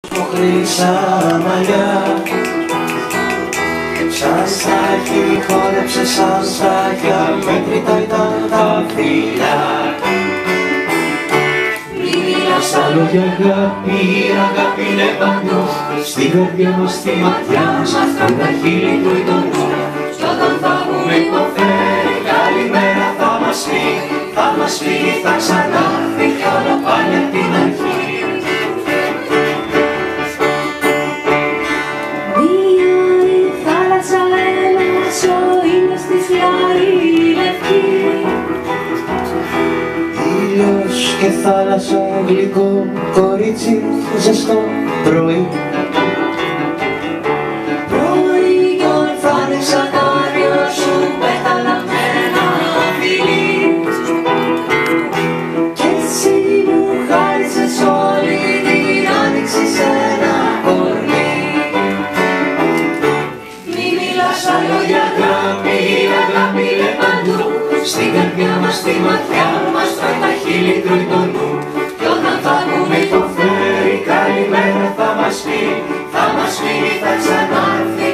χρυσά μαλλιά. Σαν στάχη χόρεψε σαν στάχια, μέτρητα ήταν τα φιλιά. Μη μιλάς άλλο για αγάπη, η αγάπη είναι παντού. Στην καρδιά μας, στη ματιά μας, τα χείλη του ή το νου. Κι όταν θα πούμε υποφέρει, καλημέρα θα μας πει. Θα μας φύγει, θα ξανάρθει κι όλα πάλι απ' την αρχή. Ήλιος και θάλασσα, γλυκό κορίτσι, ζεστό πρωί. Πρωί κι ορθάνησα τα όρια σου, πέταλα με ένα φιλί. Κι εσύ μου χάρισες όλη την άνοιξη σε ένα κορμί. Μη μιλάς άλλο για αγάπη, η αγάπη είναι παντού. Στην καρδιά μας, στη ματιά μας, τα χείλη τρώει το νου. Κι όταν θα πούμε υποφέρει, καλημέρα θα μας πει. Θα μας φύγει, θα ξανάρθει.